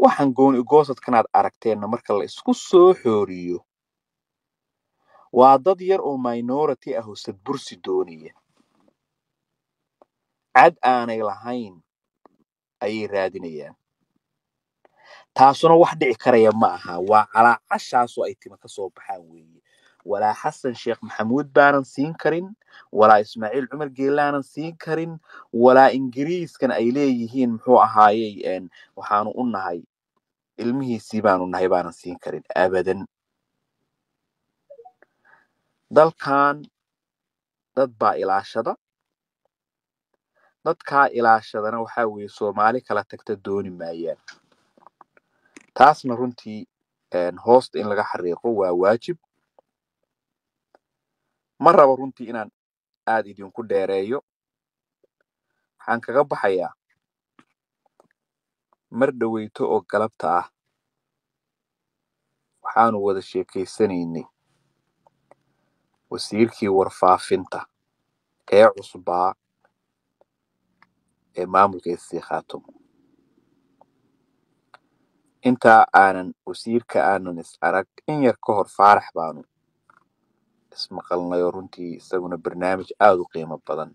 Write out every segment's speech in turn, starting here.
waxaan gooni goosadkanaad aragteenna marka la isku soo xooriyo waa dad yar oo minority ah oo sadbursi doonaya cad aanay lahayn ayay raadinayaan taasuna wax dhici karaya ma aha waa calaacashaasoo ay tima ka soo baxaan weeye walaa xasan sheekh maxamuud baanan siin karin walaa ismaaciil cumar geelaanan siin karin walaa ingiriiskan ay leeyihiin muxuu ahaayey waxaanu u nahay ilmihiisii baanu nahay baanan siin karin abadan dalkan dad baa ilaashada dadkaa ilaashadana waxaa weeye soomaali kala tagta dooni maayaan taasna runtii hoosta in laga xariiqo waa waajib ma rabo runtii inaan aad idinku dheereeyo waxaan kaga baxayaa mar dhaweyto oo galabta ah waxaanu wada sheekaysanaynay wasiirkii warfaafinta ee cusbaa ee maamulka SC Khaatumo inta aanan wasiirka aanan is arag in yar ka hor Faarax baanu ismaqalnay oo runtii isaguna barnaamij aad u qiimo badan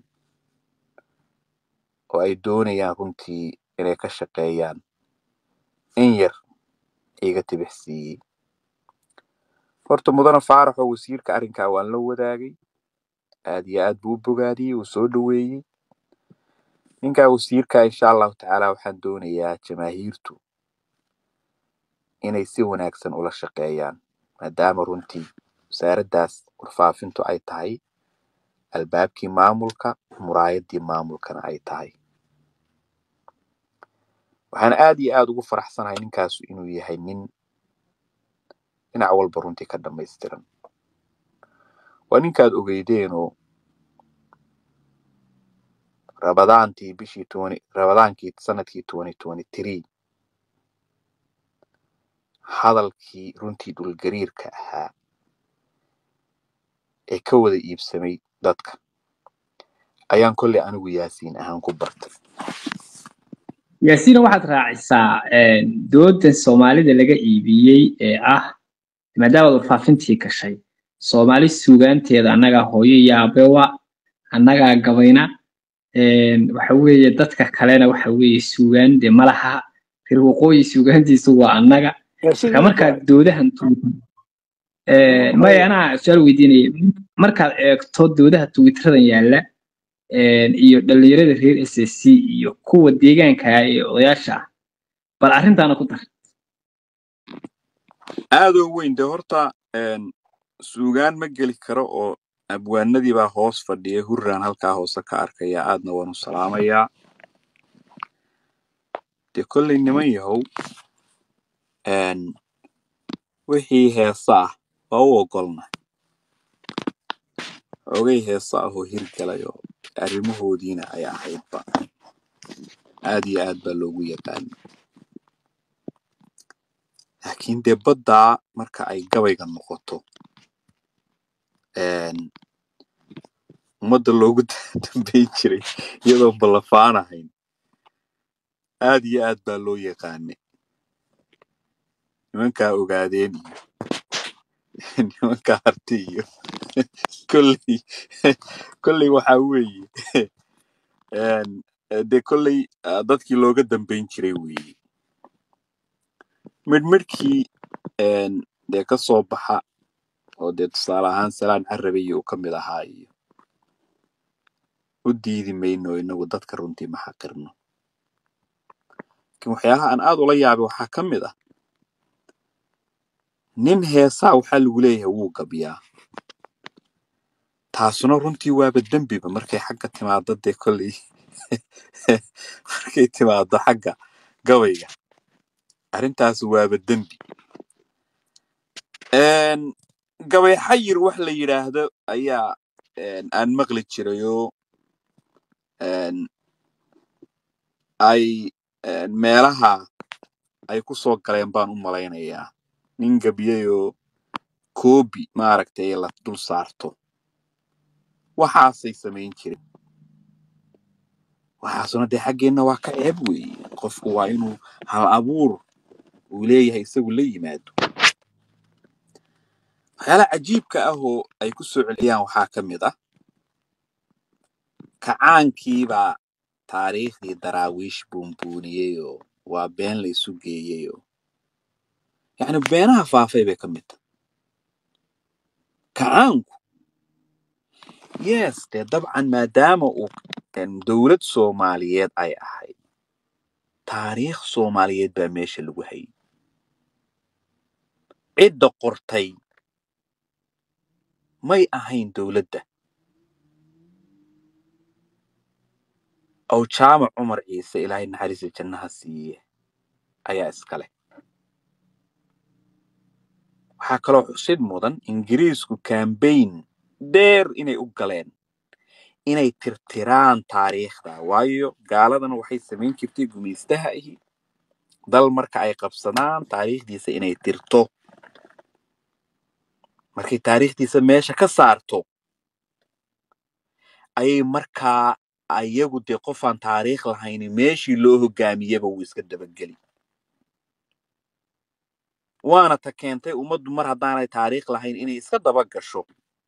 oo ay doonayaan runtii inay ka shaqeeyaan in yar iga tibixsiiyey horta mudana Faarax oo wasiirka arrinkaa waan la wadaagay aad iyo aad buu bogaadiyey uu soo dhaweeyey ninka wasiirka insha Allah taala waxaan doonayaa jamaahiirtu inay si wanaagsan ula shaqeeyaan maadaama runtii wasaaraddaas warfaafintu ay tahay albaabkii maamulka muraayadii maamulkana ay tahay waxaan aad iyo aad ugu faraxsanahay ninkaas inuu yahay nin dhinac walba runtii ka dhammaystiran waa ninkaad ogeydeenoo rabadaankii sanadkii 2023 hadalkii runtii dhulgariirka ahaa ee ka wada iibsamay dadka ayaan kolley anigu yaasiin ahaan ku bartay yaasiin waxaad raacisaa doodan Soomaalida laga iibiyey ee ah maadaama warfaafintii gashay Soomaali suugaanteeda annaga hooyo iyo aabewa annaga gabayna waxa weeye dadka kalena waxa weeye suugaan de malaha reer waqooyi suugaantiisu waa annaga marka doodahan ma ana su'aal weydiinay markaad eegto doodaha Twitterdan yaala iyo dhalinyarada reer SSC iyo kuwa deegaanka ee odayaasha bal arrintaana ku dar aad u weyn de horta suugaan ma geli karo oo abwaanadii baa hoos fadhiya hurraan halkaa hoose ka arkaya aadna waan u salaamayaa de kolley niman yahow wixii heesa ah waa u ogolna ogay heesa ah oo hirgalayo arrimahoodiina ay ahaydba aad iyo aad baa loogu yaqaan laakiin dee baddaa marka ay gabayga noqoto ummadda loogu dambayn jiray iyadoo ballafaanahayn aad iyo aad baa loo yaqaanay nimankaa ogaadeen iyo nimankaa harti iyo kolley waxaa weeye dee kolley dadkii looga dambayn jiray weeye midhmidhkii dee ka soo baxa oo dee tusaale ahaan Salaan Carabi uu ka mid ahaa iyo u diidi mayno inagu dadka runtii ma xaqirno laakiin waxyaalaha aan aad ula yaabay waxaa ka mid ah nin heesaa waxaa lagu leeyahay wuu gabyaa taasuna runtii waaba dembiba markay xagga timaado dee kolley markay timaado xagga gabayga arrintaas waaba dembi gabay xayir wax la yiraahdo ayaa aan maqli jirayoo ay meelaha ay ku soo galeen baan u malaynayaa nin gabiyayoo koobi maaragtay la dul saarto waxaasay samayn jireen waxaasuna dee xaggeenna waa ka ceeb weeye qofku waa inuu hal abuur uu leeyahay isagu la yimaado waxyaalaha cajiibka ah oo ay ku soo celiyaan waxaa ka mid ah kacaankiibaa taariikhdii daraawiish buunbuuniyey oo waa been la isu geeyey oo yacni beenaha faafay bay ka mid tahay kacaanku yes dee dabcan maadaama uu dowlad soomaaliyeed ay ahayd taariikh soomaaliyeed baa meesha lagu hayay cidda qortay may ahayn dowladda oo jaamac cumar ciise ilaahay naxariista jannaha siiye ayaa iska leh waxaa kaloo xusid mudan ingiriisku kambayn dheer inay u galeen inay tirtiraan taariikhda waayo gaaladana waxay samayn jirtay gumaystaha ahi dal marka ay qabsadaan taariikhdiisa inay tirto markay taariikhdiisa meesha ka saarto ayay markaa ayagu dee qofaan taariikh lahayn meeshii loo hogaamiyaba wuu iska dabageli waana ta keentay ummaddu mar haddaanay taariikh lahayn inay iska daba gasho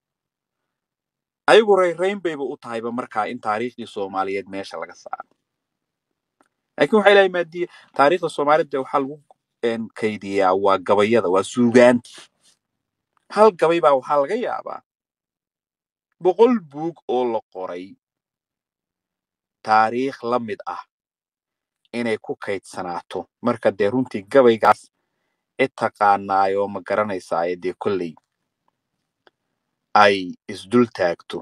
ayagu rayrayn bayba u tahayba markaa in taariikhdii soomaaliyeed meesha laga saaro laakiin waxay leeyahay maadiya taariikhda soomaalida waxaa lagu kaydiyaa waa gabayada waa suugaanta hal gabay baa waxaa laga yaabaa 100 buug oo la qoray taariikh la mid ah inay ku kaydsanaato marka dee runtii gabaygaas cid taqaanaayo ma garanaysaa dee kolley ay isdul taagto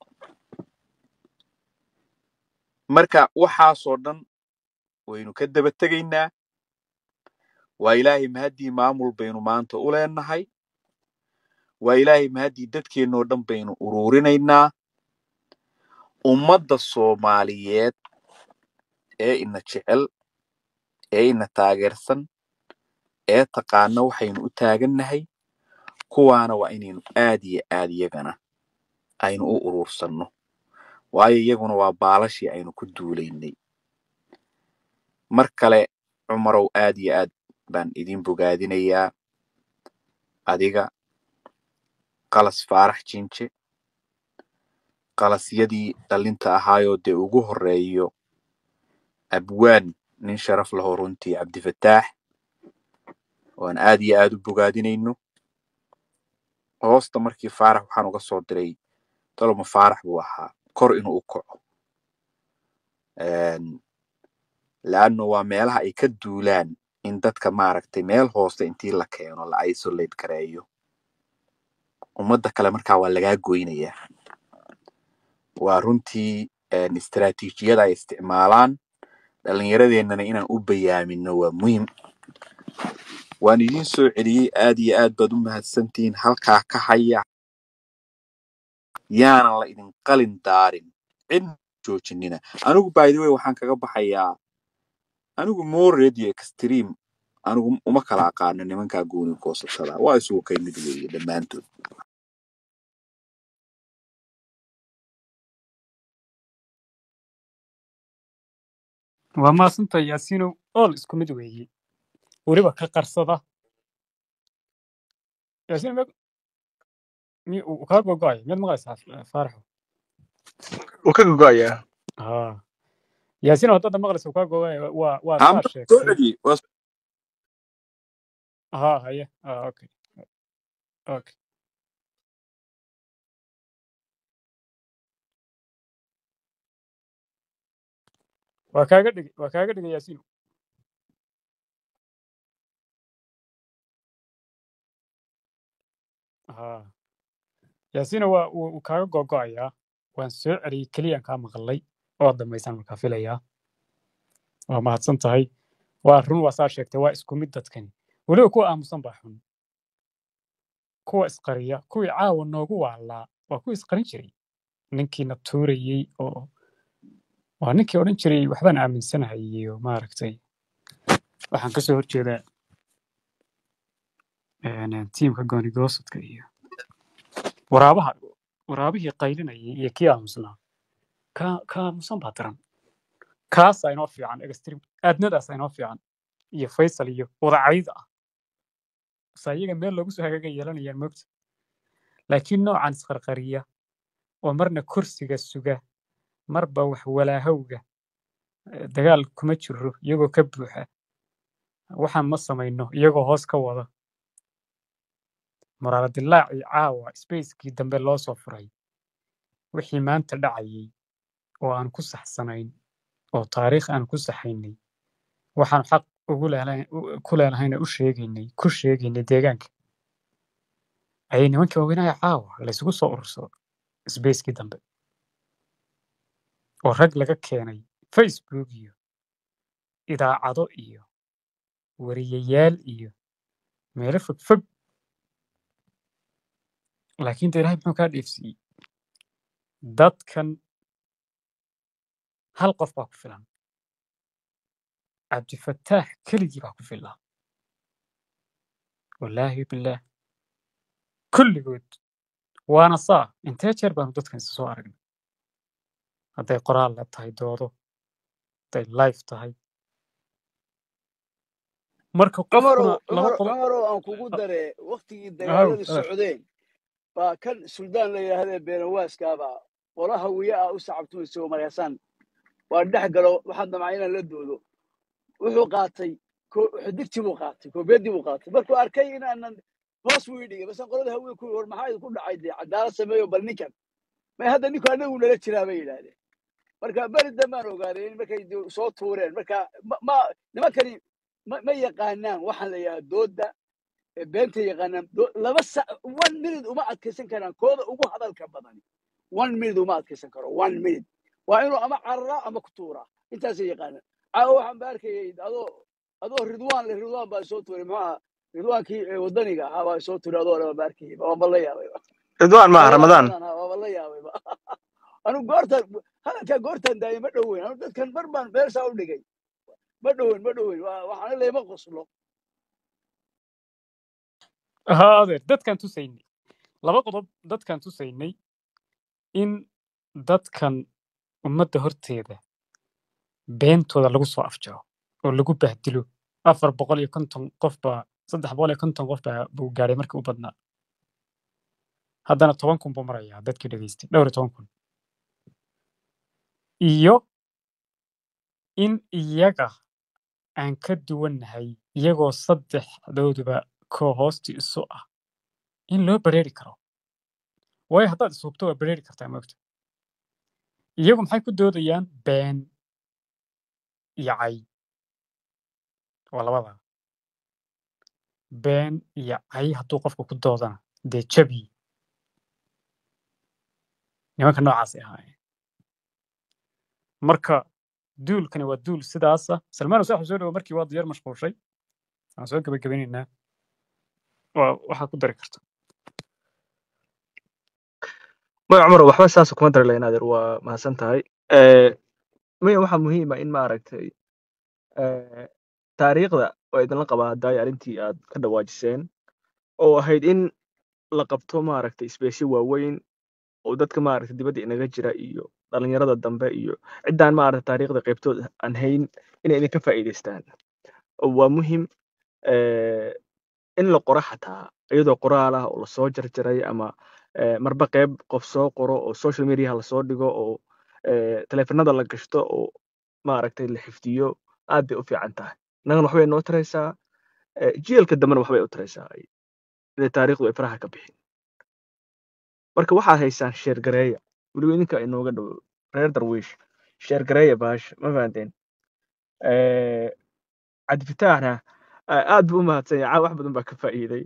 marka waxaasoo dhan waynu ka daba tegaynaa waa ilaahay mahadii maamul baynu maanta u leenahay waa ilaahay mahadii dadkeennoo dhan baynu ururinaynaa ummadda soomaaliyeed ee ina jecel ee ina taageersan ee taqaana waxaynu u taagannahay kuwaana waa inaynu aad iyo aad iyagana aynu u urursanno waayo iyaguna waa baalashii aynu ku duulaynay mar kale cumarow aad iyo aad baan idin bogaadinayaa adiga qalas faarax jinje qalasyadii dhalinta ahaayoo dee ugu horeeyo abwaan nin sharaf lahoo runtii cabdifataax waan aad iyo aad u bogaadinayno hoosta markii faarax waxaan uga soo diray toloma faarax buu ahaa kor inuu u kaco laanno waa meelaha ay ka duulaan in dadka maaragtay meel hoose intii la keeno la isolate gareeyo ummadda kale markaa waa lagaa goynayaa waa runtii istaraatiijiyada ay isticmaalaan dhallinyaradeennana inaan u bayaamino waa muhiim waan idiin soo celiyey aad iyo aad baad u mahadsantihiin halkaa ka haya yaanan la idin qalin daarin cid joojinina anigu by the way waxaan kaga baxayaa anigu more radio extreme anigu uma kala aqaano nimankaa gooni goosashada waa isugu kay mid weeye dhammaantood waa maasanta yaasiinow ool isku mid weeye weliba ka qarsada yaasiin uu kaa gogo'aya miyaad maqlaysaa faaraxo wuu ka gogo'ayaa yaasiinow haddada maqlaysa uu kaa gogo'aya waa saa sheegtay haye okay okay waa kaaga dhigay yaasiinow yaasiinow wuu kaaga gogo'ayaa waan soo celiyey keliyaan kaa maqlay oo dambaysan markaa filayaa waa mahadsan tahay waa run waa saa sheegtay waa isku mid dadkani weliba kuwa aamusan baa xun kuwa isqariya kuwii caawa noogu waalaa waa kuwa isqarin jiray ninkiina tuurayey oo waa ninkii odhan jiray waxbaan aaminsanahay iyo maaragtay waxaan kasoo horjeedaa tiimka goonigoosodka iyo waraabihii qaylinayay iyo kii aamusnaa ka aamusan baa daran kaasa inoo fiican extreme aadnadaasa inoo fiican iyo faysal iyo wadacayda ah bas ayaga meel loogu soo hagaaga yeelanayaan moogta laakiin noocan isqarqariya oo marna kursiga suga marba wax walaahowga dagaal kuma jiro iyagoo ka buuxa waxaan ma samayno iyagoo hoos ka wada muraala dilaacii caawa spacekii dambe loo soo furay wixii maanta dhacayay oo aan ku saxsanayn oo taariikh aan ku saxaynay waxaan xaq ku leenahayna ku sheegaynay deegaanka ayay nimankii waaweynaya caawa laysugu soo urursado spacekii dambe oo rag laga keenay facebook iyo idaacado iyo wariyayaal iyo meelo fogfog laakiin de ilaahay muxuu kaa dheefsiiyey dadkan hal qof baa ku filan cabdifataax keligii baa ku filan wallaahi billaah kulligood waana saa intee jeer baanu dadkan isa soo aragnay hadday qoraal la tahay doodo hadday live tahay marka qofkuna laba qodob cumarow aan kugu dare waqtigii dagaaladii socdeen baa kan suldaan la yidhaahdee beenawaaskaabaa qolaha wiya ah u sacabtumaysa oo markaasaan waa dhex galo waxaan damcaa inaan la doodo wuxuu qaatay xidigtii buu qaatay koobeedii buu qaatay markuu arkay inaanan hoos buu idhigay basan qolada haween ku war maxaa idinku dhacay dee cadaalad sameeyo bal ninkan may hadda ninku anagu nala jiraa bay yidhaahdeen marka beri dambaan ogaaday in markay soo tuureen marka nimankani ma yaqaanaan waxaan la yidhaha dooda beenta yaqaanaan laba one minute uma adkaysan karaan kooda ugu hadalka badani one minute uma adkaysan karo one minute waa inuu ama cararaa ama ku tuuraa intaasay yaqaanaan caawa waxaan ba arkayay adoo ridwaan baa soo tuuray muxuu ahaa ridwaankii wadaniga ahaa baa soo tuuray adoo laba ba arkayay waaba la yaabay ridwaan ma ramadaan waaba la yaabay anu goortaan daayay ma dhoweyn anu dadkan bar baan meeshaa u dhigay ma dhoweyn waxaana leema qoslo adeer dadkaan tusaynay laba qodob dadkaan tusaynay in dadkan ummadda horteeda beentooda lagu soo afjaro oo lagu bahdilo 450 qof baa 350 qof buu gaaray markii u badnaa haddana 10,000 buu marayaa dadkii dhageystay dhowr 10,000 iyo in iyaga aan ka duwannahay iyagoo saddexdooduba koo hoosti isu ah in loo bareeri karo waayo haddaad ishubto waa bareeri kartaa moogta iyagu maxay ku doodayaan been iyo cay waa labadaa been iyo cay hadduu qofku ku doodana dee jabi nimanka noocaasay ahaayeen marka duulkani waa duul sidaasa salmaano saaxu soo dhawo markii waa diyaar mashquulshay aan soo gabagabinaynaa waxaa ku dari karta maya cumar waxba saas kuma dari lahayn adeer waa mahadsan tahay maya waxaa muhiima in maaragtay taariikhda oo idinla qabaa haddaay arrintii aad ka dhawaajiseen oo ahayd in la qabto maaragtay isbeesyo waaweyn oo dadka maaragtay dibadda inaga jira iyo dhalinyarada dambe iyo ciddaan maaragtay taariikhda qaybtood aan hayn inay idinka faa'iidaystaan waa muhim in la qoro xataa iyadoo qoraal ah oo lasoo jarjaray ama marba qayb qof soo qoro oo social mediaha lasoo dhigo oo taleefanada la gashto oo maaragtay la xifdiyo aad bay u fiican tahay innagana waxbay noo taraysaa jiilka dambena waxbay u taraysaa inay taariikhdu ay faraha ka bixin marka waxaad haysaan sheergareeya weliba idinka inooga dhow reer darwiish sheergareeya baasha ma fahanteen cabdifitaahna aad buu u mahadsan yahay wax badan baa ka faa'iiday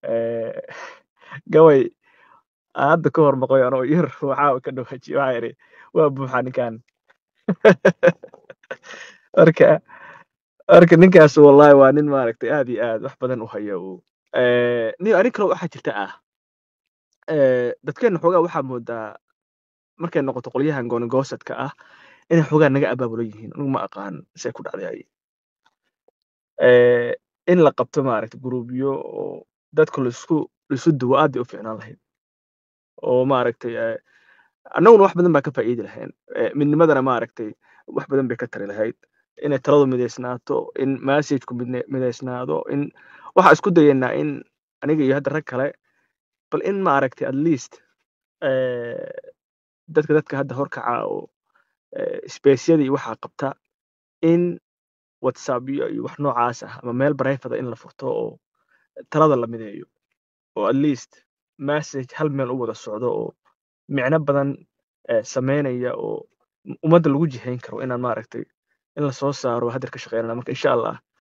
gabay hadda ka hor maqoy anoo yar waxaa ka dhawaajiye waxaa idhi waa buuxa ninkan marka ninkaas wallahi waa nin maaragtay aad iyo aad wax badan u haya nin arrin kale waxaa jirta dadkeenna xoogaa waxaa moodaa markay noqoto qolyahan goonigoosadka ah inay xoogaa naga abaabulan yihiin anigu ma aqaan say ku dhacday in la qabto maaragtay guruubyo oo dadka laisu duwo aad bay u fiicnaan lahayd oo maaragtay annaguna wax badan baa ka faa'iidi lahayn midnimadana maaragtay wax badan bay ka tari lahayd inay taladu midaysnaato in messageku midaysnaado in waxa isku dayaynaa in aniga iyo hadda rag kale bal in maaragtay at least dadka hadda horkaca oo spaceyada iyo waxaa qabta in whatsapp iyo wax noocaas ah ama meel private in la furto oo talada la mideeyo oo at least message hal meel u wada socdo oo micno badan sameynaya oo ummadda lagu jihayn karo inaan maaragtay in la soo saaro haddar ka shaqeynana marka insha allah